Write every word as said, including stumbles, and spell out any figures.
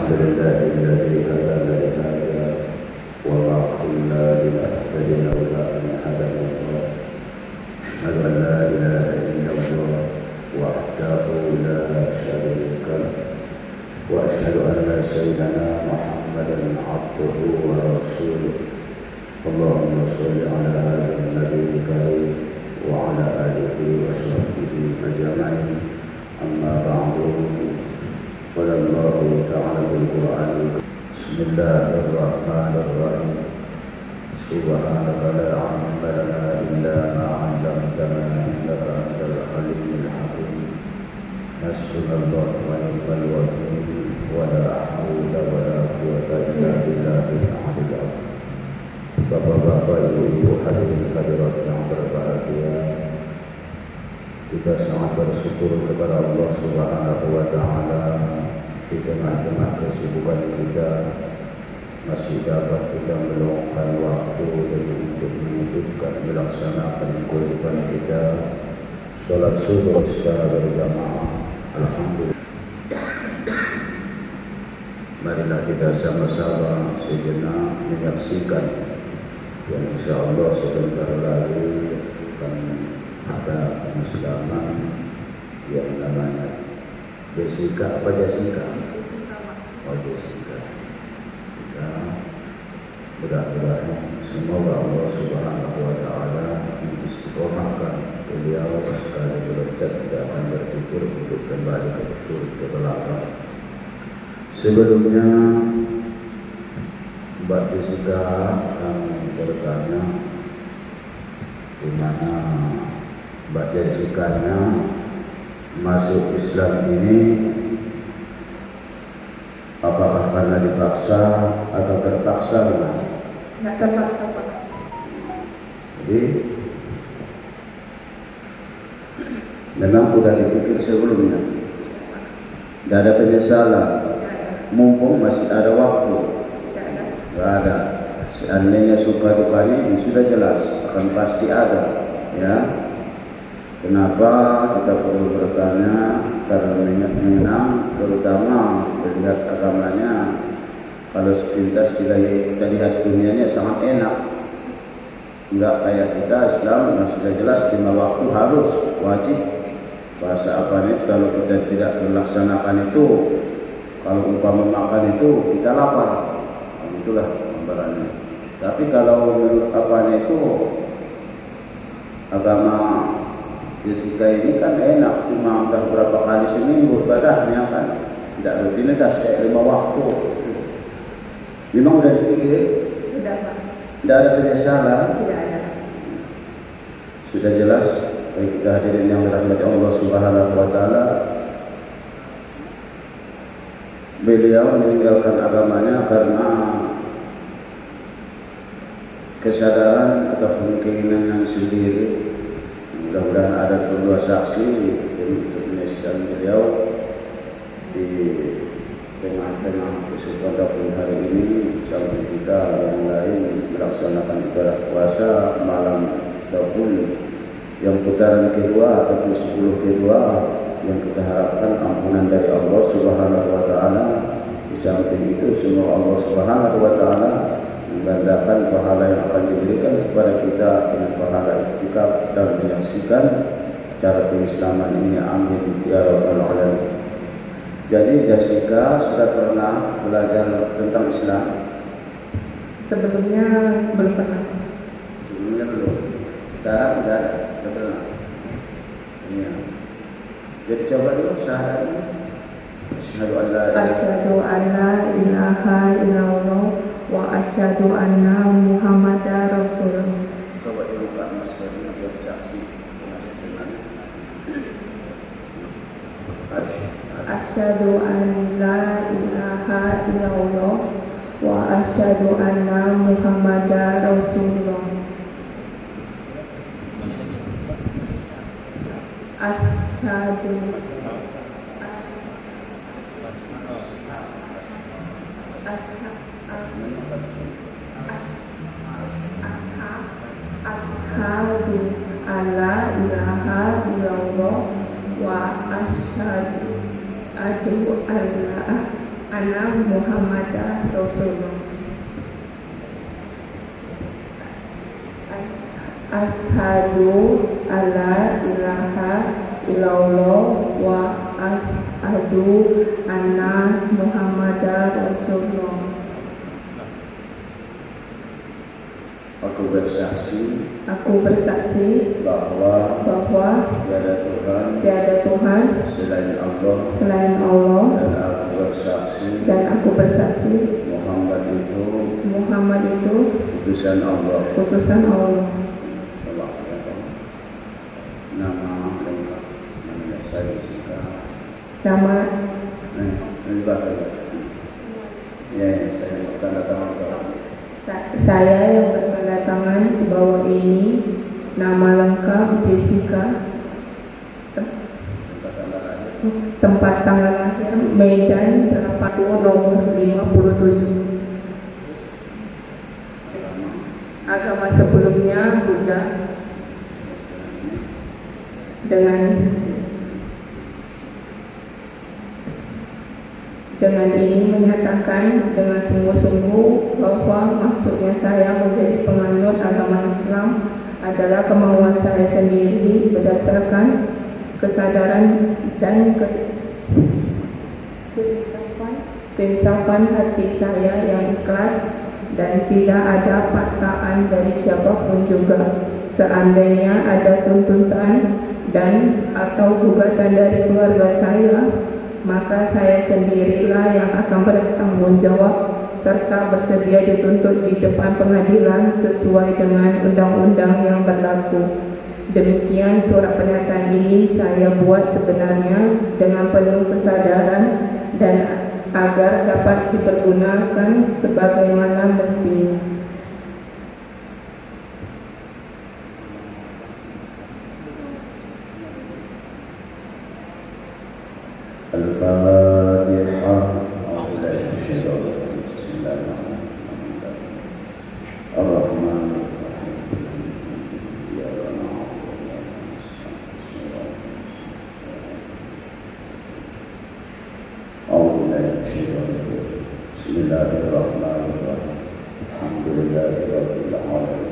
الحمد لله الذي هدانا لهذا وما كنا لنهتدي لولا أن هدانا الله أشهد أن لا إله إلا الله وحده لا شريك له وأشهد أن سيدنا محمدا عبده ورسوله اللهم صل على هذا النبي الكريم وعلى آله وصحبه أجمعين أما بعد قال الله تعالى في القرآن بسم الله الرحمن الرحيم سبحانك لا علم لنا إلا ما علمتنا إنك أنت العليم الحكيم حسبنا الله ونعم الوكيل ولا حول ولا قوة إلا بالله العلي العظيم. Bapak-bapak, ibu-ibu, hadirin hadirat yang berbahagia, kita sangat bersyukur kepada Allah Subhanahu wa Ta'ala di tengah-tengah kesibukan kita masih dapat kita meluangkan waktu demi untuk menghidupkan melaksanakan kehidupan kita sholat subuh secara berjamaah. Alhamdulillah. Marilah kita sama-sama sejenak menyaksikan yang insyaallah sebentar lagi akan ada pengislaman yang namanya Jessica apa Jessica? Oh Jessica. Kita mudah-mudahan semoga Allah Subhanahu wa Ta'ala mengistiqomahkan beliau sekali beroncat tidak akan berpikir untuk kembali ke betul ke belakang. Sebelumnya Mbak Jessica akan bertanya di mana Mbak Jessica-nya masuk Islam ini apakah karena dipaksa atau terpaksa? Tidak terpaksa, Pak. Jadi memang sudah dipikir sebelumnya, tidak ada penyesalan, mumpung masih ada waktu. Tidak ada. Seandainya suka dukanya ini sudah jelas akan pasti ada, ya. Kenapa kita perlu bertanya? Karena memang terutama melihat agamanya, kalau sepintas kita, kita lihat dunianya sangat enak, enggak kayak kita Islam yang sudah jelas lima waktu harus wajib. Bahasa apa nih kalau kita tidak melaksanakan itu, kalau umpama makan itu kita lapar, itulah gambarannya. Tapi kalau menurut apanya itu agama Jessica ini kan enak, cuma entah berapa kali seminggu ibadahnya kan, tidak rutinitas kayak lima waktu. Memang udah dipikir? Tidak, Pak. Tidak ada penyesalan? Tidak ada. Sudah jelas bagi kita hadirin yang dirahmati Allah Subhanahu wa Ta'ala, beliau meninggalkan agamanya karena kesadaran ataupun keinginan sendiri. Mudah-mudahan ada kedua saksi untuk menyaksikan beliau di tengah-tengah kesibukan dapur hari ini sampai kita yang lain melaksanakan ibadah puasa malam dapur yang putaran kedua ataupun sepuluh kedua yang kita harapkan ampunan dari Allah Subhanahu wa Ta'ala. Di samping itu semua Allah Subhanahu wa Ta'ala menggandakan pahala yang akan diberikan kepada kita dengan pahala iktikaf dan menyaksikan cara pengislaman ini. Amin ya rabbal alamin. Jadi Jessica sudah pernah belajar tentang Islam? Sebelumnya belum pernah. Sebelumnya belum. Sekarang sudah sudah pernah. Iya. Jadi coba dulu syahadatnya. Asyhadu an la ilaha Asyhadu an la ilaha illallah wa asyhadu anna Muhammadar Rasulullah. Coba dibuka maskernya biar saksi. Asyhadu an la ilaha illallah wa asyhadu anna Muhammadar Rasulullah. Asyhadu Asyhadu an la ilaha illallah wa asyhadu an la anna Muhammadar Rasulullah. Ashadu alla ilaha illallah wa ashadu anna Muhammadar Rasulullah. Aku bersaksi Aku bersaksi bahwa bahwa tiada Tuhan tiada Tuhan selain Allah, selain Allah, dan aku bersaksi dan aku bersaksi Muhammad itu Muhammad itu utusan Allah. utusan Allah. Allah ya, nama lengkap nama saya Jessica. Nama Eh, ini bahasa ya, ya, saya tanda tangan bawah. sa- saya yang bertanda tangan di bawah ini, nama lengkap Jessica, Tem- Tempat tanda lahir. tempat tanggal lahir Medan delapan nomor lima puluh tujuh. Agama. Agama sebelumnya Buddha. Dengan dengan ini menyatakan dengan sungguh-sungguh bahwa maksudnya saya menjadi penganut agama Islam adalah kemauan saya sendiri berdasarkan kesadaran dan ke, keinsapan, keinsapan hati saya yang ikhlas dan tidak ada paksaan dari siapapun juga. Seandainya ada tuntutan dan atau gugatan dari keluarga saya, maka saya sendirilah yang akan bertanggung jawab serta bersedia dituntut di depan pengadilan sesuai dengan undang-undang yang berlaku. Demikian surat pernyataan ini saya buat sebenarnya dengan penuh kesadaran dan agar dapat dipergunakan sebagaimana mestinya. Al-Fatihah. Bismillahirrahmanirrahim. Ar-Rahman Bismillahirrahmanirrahim. Alhamdulillahirabbil alamin.